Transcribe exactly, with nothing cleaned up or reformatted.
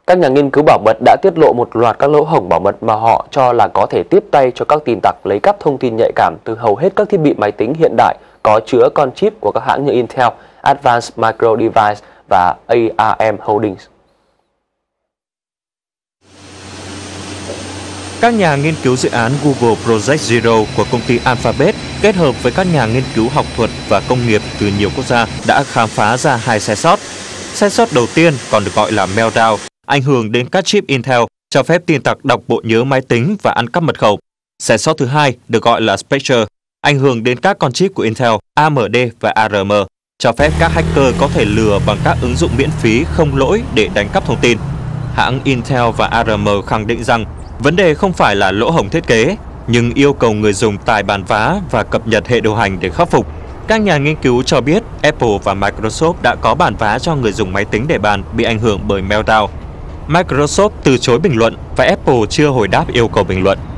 Các nhà nghiên cứu bảo mật đã tiết lộ một loạt các lỗ hổng bảo mật mà họ cho là có thể tiếp tay cho các tin tặc lấy cắp thông tin nhạy cảm từ hầu hết các thiết bị máy tính hiện đại có chứa con chip của các hãng như Intel, Advanced Micro Devices và A R M Holdings. Các nhà nghiên cứu dự án Google Project Zero của công ty Alphabet kết hợp với các nhà nghiên cứu học thuật và công nghiệp từ nhiều quốc gia đã khám phá ra hai sai sót. Sai sót đầu tiên, còn được gọi là meltdown, ảnh hưởng đến các chip Intel, cho phép tin tặc đọc bộ nhớ máy tính và ăn cắp mật khẩu. Sai sót thứ hai được gọi là Spectre, ảnh hưởng đến các con chip của Intel, A M D và A R M, cho phép các hacker có thể lừa bằng các ứng dụng miễn phí không lỗi để đánh cắp thông tin. Hãng Intel và A R M khẳng định rằng vấn đề không phải là lỗ hổng thiết kế, nhưng yêu cầu người dùng tải bản vá và cập nhật hệ điều hành để khắc phục. Các nhà nghiên cứu cho biết Apple và Microsoft đã có bản vá cho người dùng máy tính để bàn bị ảnh hưởng bởi meltdown. Microsoft từ chối bình luận và Apple chưa hồi đáp yêu cầu bình luận.